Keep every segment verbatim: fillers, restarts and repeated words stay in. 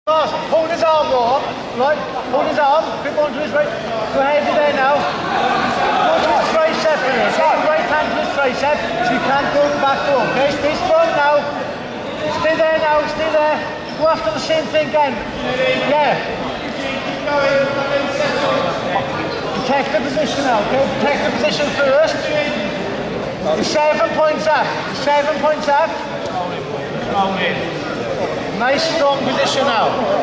Hold his arm low, right? Hold his arm, grip onto his right. Go heavy there now. Go to his tricep here. Take the right hand to his tricep so you can't go back though, okay? Stay strong now. Stay there now, stay there. Go after the same thing again. Yeah. Protect the position now, okay? Protect the position first. Seven points up. Seven points up. Nice strong position now.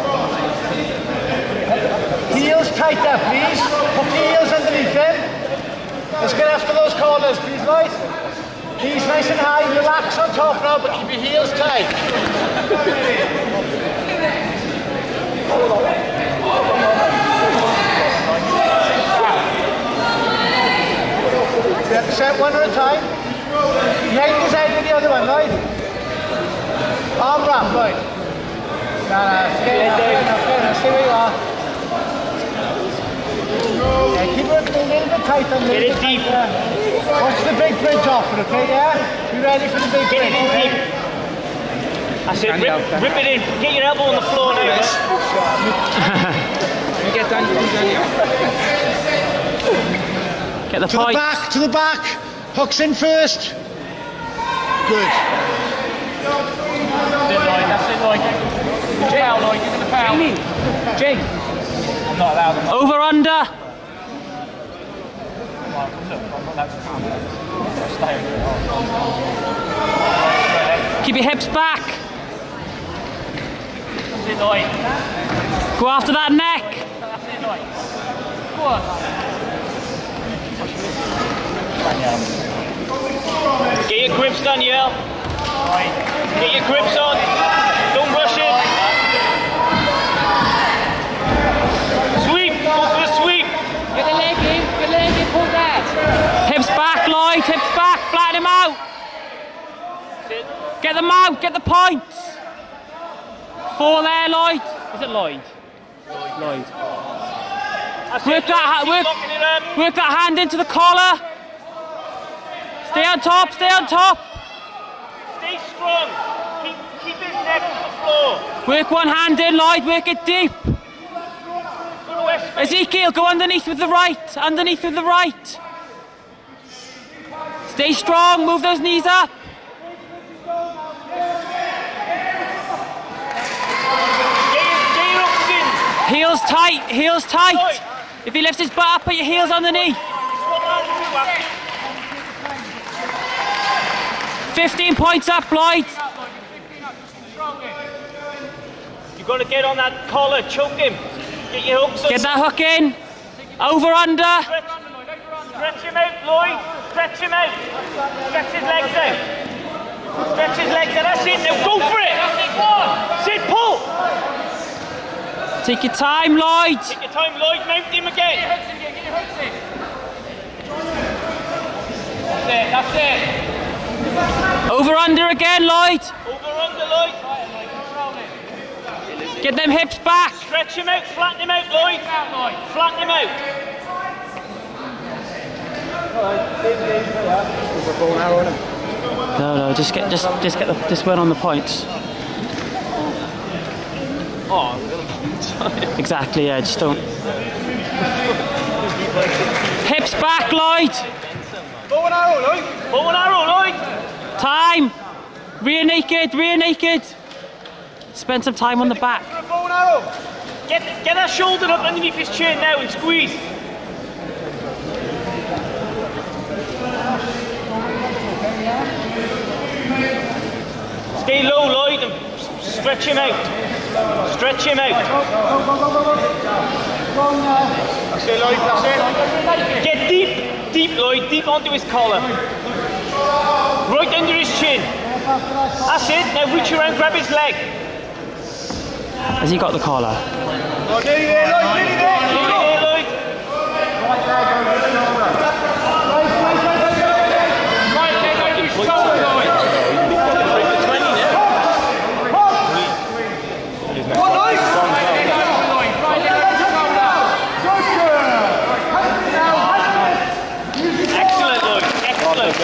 Heels tight up, please. Put the heels underneath him. Let's get after those corners, please, right? Knees nice and high, relax on top now, but keep your heels tight. Set, set one at a time. Yank his head with the other one, right? Arm wrap, right? No, no, stay enough, stay enough, stay enough, stay where you are. Yeah, keep it a little bit tight on Get it deep. Yeah. Watch the big bridge offer, okay, yeah? Be ready for the big Get bridge. it in deep. I said, rip, rip it in. Get your elbow on the floor now. You get down, you down here. Get the To point. the back, to the back. Hooks in first. Good. That's it, Lloyd. Good power, Lloyd. Give it the power. Jake. I'm not allowed. I'm not. Over under. Look, I'm not allowed to count. Stay with it. Keep your hips back. That's it, Lloyd. Go after that neck. That's it, Lloyd. Go on. Get your grips, Danielle. Get your grips on. Don't rush it. Sweep. Go for the sweep. Get the leg in. Get the leg in. Pull that. Hips back, Lloyd. Hips back. Flatten him out. Get them out. Get the points. Four there, Lloyd. Is it Lloyd? Lloyd. Work that, work, work that hand into the collar. Stay on top, stay on top. Stay strong. Keep, keep his neck to the floor. Work one hand in, Lloyd, work it deep. Go to West. Ezekiel, go underneath with the right, underneath with the right. Stay strong, move those knees up. Get your, get your hooks in. Heels tight, heels tight. If he lifts his butt up, put your heels underneath. fifteen points up, Lloyd. You've got to get on that collar, choke him. Get your hooks on. Get that hook in. Over, under. Stretch, stretch him out, Lloyd. Stretch him out. Stretch his legs out. Stretch his legs out. That's it. Now go for it. Sit, pull. Take your time, Lloyd. Take your time, Lloyd. Mount him again. That's it. That's it. Over, under again, Lloyd. Over, under, Lloyd. Get them hips back. Stretch him out. Flatten him out, Lloyd. Flatten him out. No, no, just get, just, just get the, just win on the points. Oh, Exactly, yeah, just don't. Hips back, Lloyd. bow and arrow, Lloyd. Bow and arrow, Lloyd. Time. Rear naked, rear naked. Spend some time on the back. Bow and arrow. Get, get that shoulder up underneath his chin now and squeeze. Stay low, Lloyd, and stretch him out. Stretch him out. That's it, Lloyd, that's it. Get deep, deep, Lloyd, deep onto his collar. Right under his chin. That's it, now reach around, grab his leg. Has he got the collar? Oh, nearly there, Lloyd, nearly there. Nearly there, Lloyd. Right leg over his shoulder, Lloyd. Excellent, Lloyd. Excellent.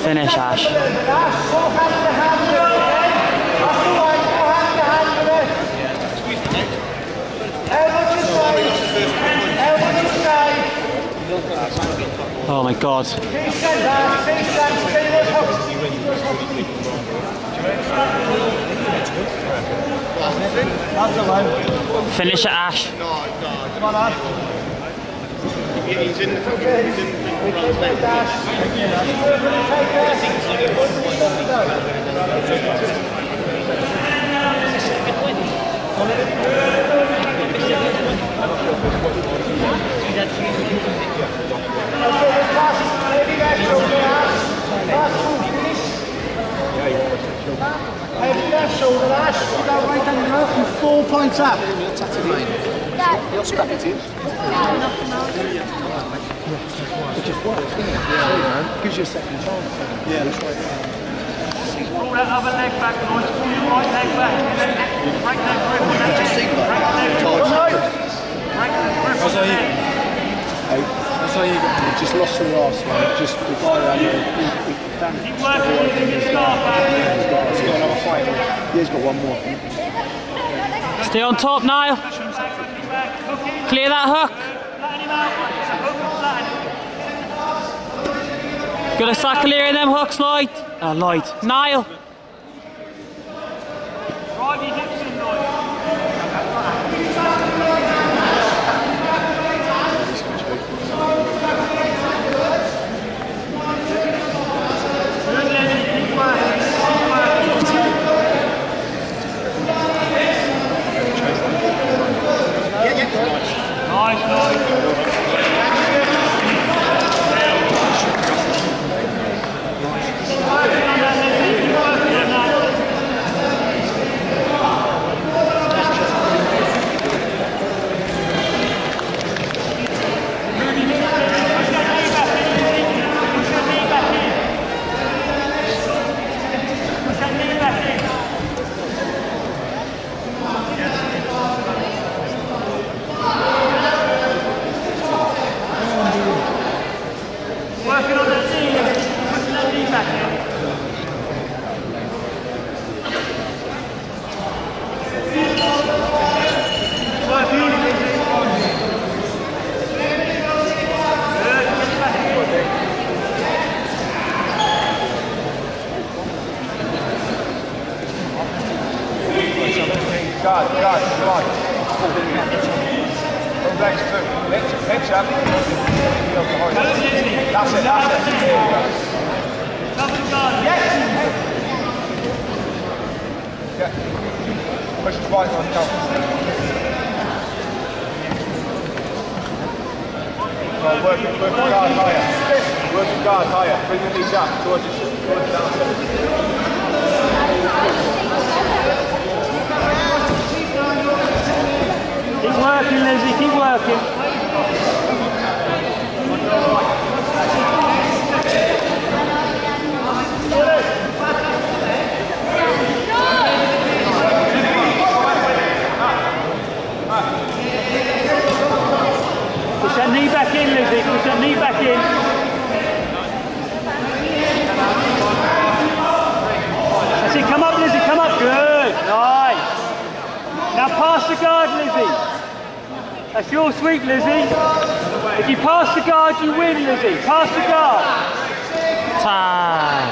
Finish, Ash. Go hand to hand with it, okay? That's the line, go hand to hand with it. Elbow to side. Elbow to side. Oh my God. Big stand, Ash. Big stand. Stay those hooks. That's the one. Finish it, Ash. Come on, Ash. He's in the front. He's in the front. We take that, Ash. We're going to take Heavy left shoulder, Ash. You go right on the roof and four points up. He'll scrap it in. Gives you a second chance. Yeah, that's right. Pull that other leg back, Lloyd. Pull your right leg back. Break that grip on that leg. Break that grip. Break that grip on that leg. Hey, that's how you got just lost the last one. Just the guy around there. He, he found it. Keep working using your scarf back. He's got, he's got another fight. Yeah, he's got one more. Stay on top, Niall. Clear that hook. Gotta start clearing them hooks, Lloyd. Oh, Lloyd. Niall. Drive your hips in, Lloyd. Good, Lenny. Keep working. Keep working. Nice, Lloyd. Working on that knee, pushing that knee back in. Work easy. Good, get back in. Guard, guard, guard. From legs too. Legs, legs up. That's it, that's it. Double guard. Yes! Yeah. Push it right on, go. Right, work it, work the guard higher. Work the guard higher. Bring the knees up towards it, towards the down. Keep working, Lizzie, keep working. Push that knee back in, Lizzie, push that knee back in. That's it, come up, Lizzie, come up, good, nice. Now pass the guard, Lizzie. That's your sweep, Lizzie. If you pass the guard, you win, Lizzie. Pass the guard. Time.